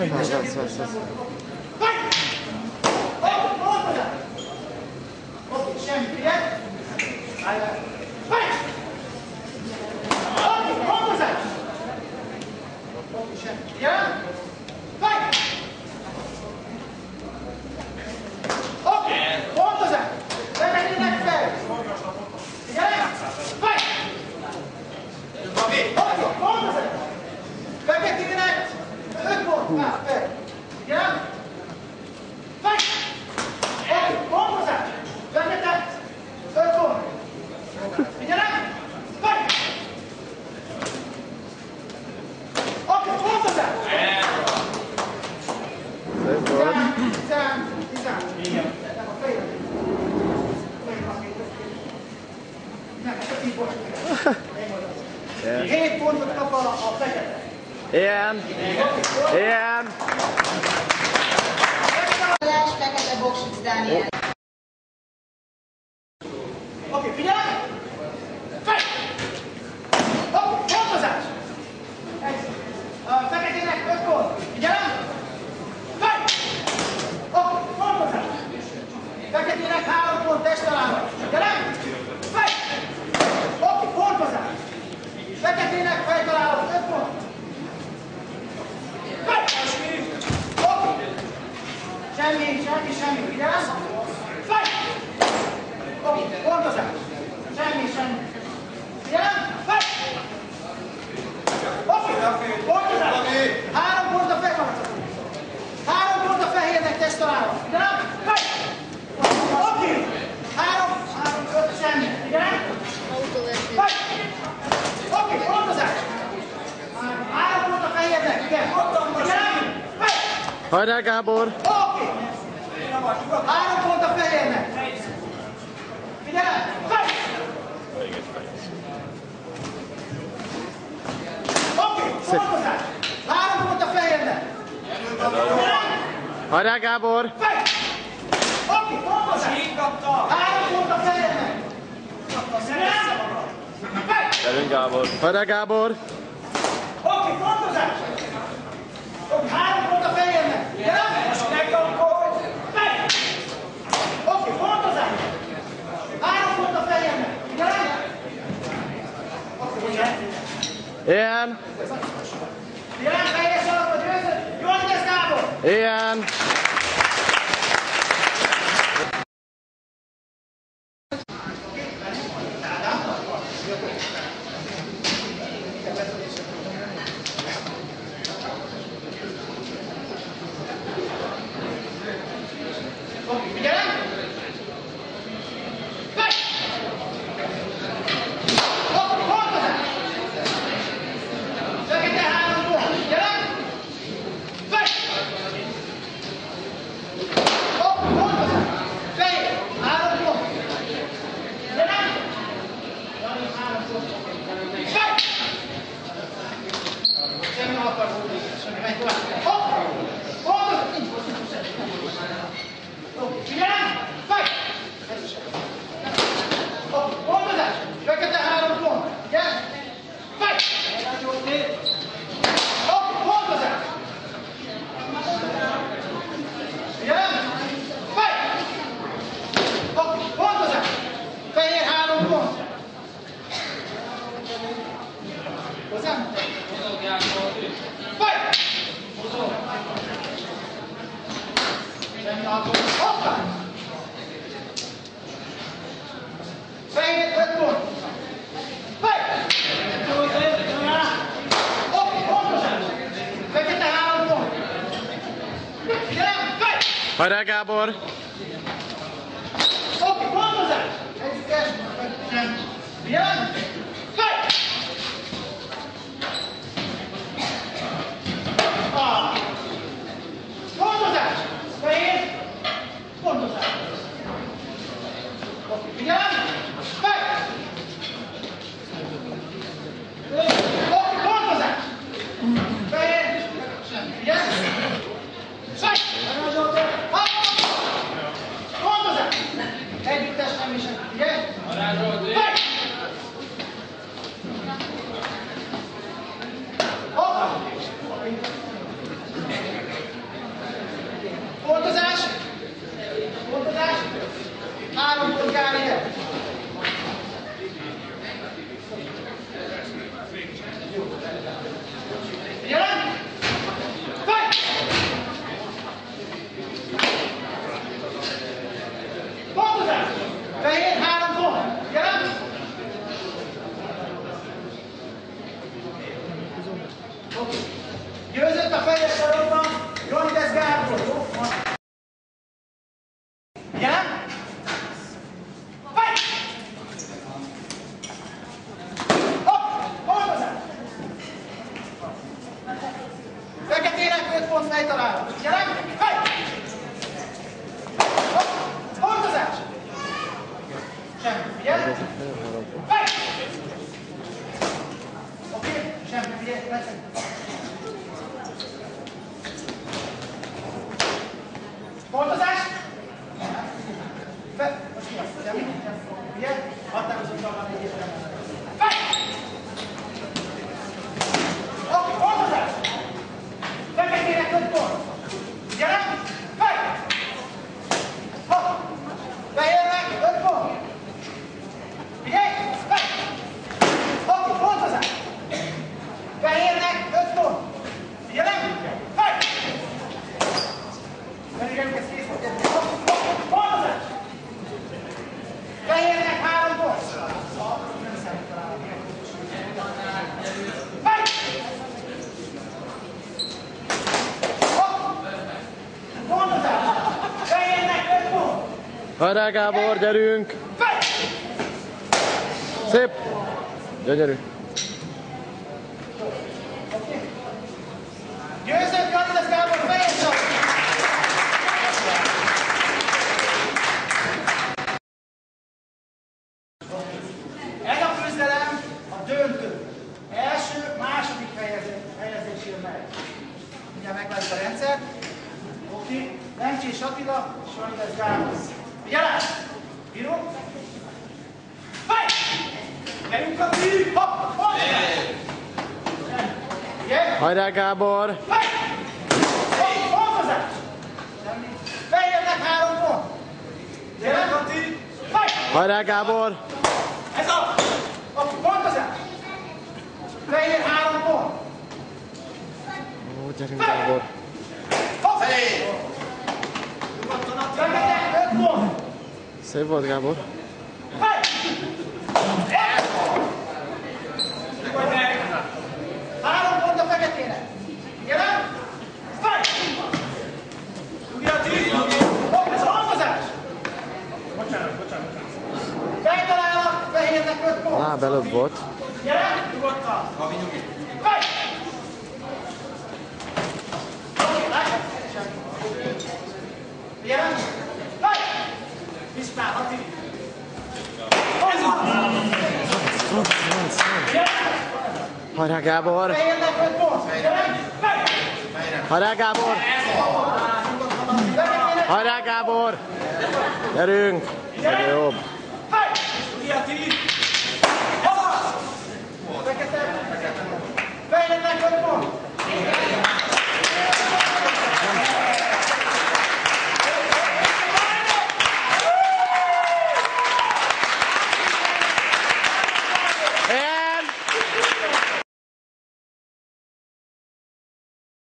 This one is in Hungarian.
Hét pontot kap a fekete. Ilyen. Ilyen. Fekete Boksics Dániel. Oké, figyelj! Fej! Oké, pontozás! A feketének 5 pont. Figyelem! Fej! Oké, pontozás! Feketének 3 pont testtalálva. Figyelem! Fej! Oké, pontozás! Feketének fejtalálva 5 pont. Fej! Oké! Semmi, figyelem! Fej! Oké, pontozás! Semmi. Figyelem! Fej! Oké, pontozás! 3 pont a fekharcot. 3 pont a fehérnek testtalálva. Figyelem! Fej! Oké! 3, 5, semmi. Figyelem! Fej! Oké, pontozás! 3 pont a fehérnek. Figyelem! Fej! Hajrá, Gábor! Oké! 3 pont a fehérnek. Figyelem! Fej! Oké, pontozás! 3 pont a fehérnek. Hajrá, Gábor! Fej! Oké, pontozás! 3 pont a fehérnek. Fej! Gyerünk, Gábor! Hajrá, Gábor! Oké, pontozás! Oké, 3 pont a fehérnek. Figyelem! Fej! Oké, pontozás! 3 pont a fehérnek. Figyelem! Oké, Ilyen. figyelem, fejes alap a győző! Johanidesz Gábor! Ilyen. Figyelem! Fej! Oké, pontozás! Fekete 3 pont. Figyelem! Fej! Oké, pontozás! Fehér 3 pont. Figyelem! 3 pont. Fej! Semmi nem akar volni. Semmi, menj tovább. Hopp! Pontozás! Oké, figyelem! Fej! Oké, pontozás! Fekete 3 pont. Figyelem! Fej! Oké, pontozás! Figyelem! Fej! Oké, pontozás! Fehér 3 pont. Hozzám? Fej! Hoppá! Fehér 5 pont. Fej! Oké, pontozás! Fekete 3 pont. Figyelem! Fej! Hajrá, Gábor! Oké, pontozás! Együttes. Figyelem! Fej! Pontozás! Fehér! Pontozás! Oké, figyelem! Fej! Oké, pontozás! Fehér! Figyelem! Fej! Pontozás! Együttes, semmi. Figyelj! Fej! Hoppá! Oké, semmi, figyelj, leszek. Pontozás! Most mi az? Semmi? Figyelj, határozottan van egyértelműen. Fej! Oké, pontozás! Feketének 5 pont. Gyere! Fej! Hopp! Fehérnek 5 pont. Figyelj! Fej! Oké, pontozás! Fehérnek 5 pont. Figyelem! Fej! Fehérnek ez kész volt. Pontozás! Fehérnek 3 pont. Nem számít találni. Fej! Hopp! Pontozás! Fehérnek 5 pont. Hajrá Gábor, gyerünk! Fej! Szép! Gyönyörű! Győzött Johanidesz Gábor, fejes csap! Ez a küzdelem a döntő. Első, második helyezésén meg. Ugye megvárjuk a rendszert. Oké. Lencsés Attila és Johanidesz Gábor. Figyelj! Bíró! Fej! Gyerünk a tű! Hopp! Hopp! Figyelj! Hajrá Gábor! Fej! Hopp! Pontozás! Fejérnek 3 pont. Gyerünk a tű! Fej! Hajrá Gábor! Ez a! Oké, pontozás! Fehér 3 pont. Ó, gyerünk Gábor! Hopp! Fekete 5 pont. Szép volt Gábor! Fej! Nyugodj meg! 3 pont a feketének. Gyere! Fej! Dugja a tűz! Hopp, ez a pontozás! Bocsánat. Fejtalálnak, fehérnek 5 pont. Láb előbb volt. Gyere! Nyugodtan! Fej! Oké, látják? Gyere! Fej! Vispál, Attili! Ez van! Gyere! Hajrá Gábor! Fehérnek 5 pont. Gyere! Fej! Hajrá Gábor! Hajrá Gábor! Gyerünk! Egyre jobb!